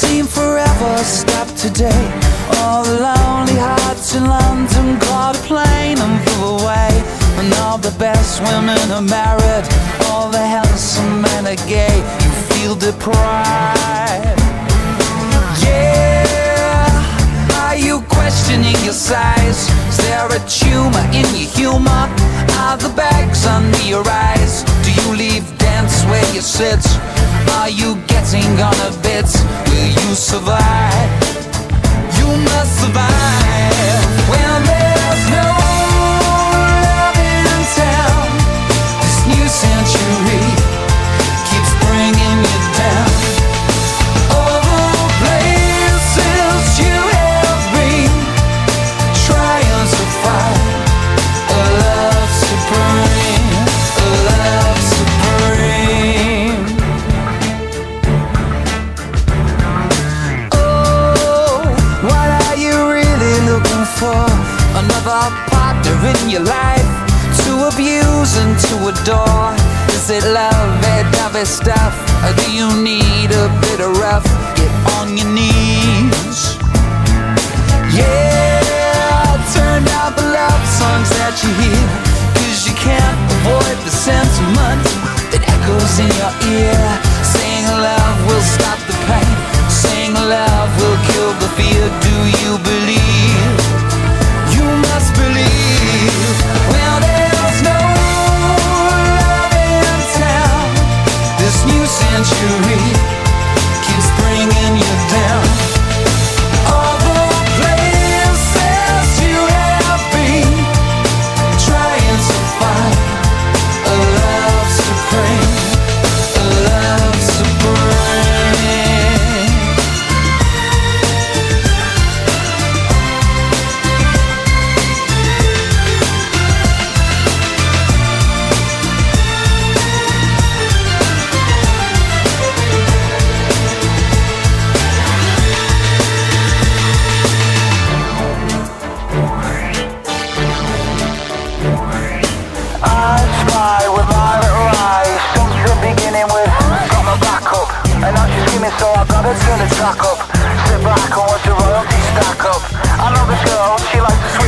seem forever stopped today. All the lonely hearts in London caught a plane and flew away. And all the best women are married, all the handsome men are gay. You feel deprived. Yeah, are you questioning your size? Is there a tumor in your humor? Are the bags under your eyes? Do you leave dance where you sit? Are you getting on a bit? Will you survive? You must survive when there's no love in town. This new century keeps bringing you down. All the places you have been, trying to find a love supreme, a love supreme. Oh, what are you really looking for? Another partner in your life to abuse and to adore? Is it lovey-dovey stuff, or do you need a bit of rough? Get on your knees. Yeah, turn down the love songs that you hear, 'cause you can't avoid the sentiment that echoes in your ear. Saying love will stop the pain, saying love will kill the fear. Do you believe? You must believe. Well, there's no love in town. This new century keeps bringing you down. All the places you have been, trying to find a love supreme, a love supreme. I spy with my little eyes, something beginning with got my back up, and now she's screaming, so I gotta turn the track up. Sit back and watch the royalty stack up. I know this girl, she likes to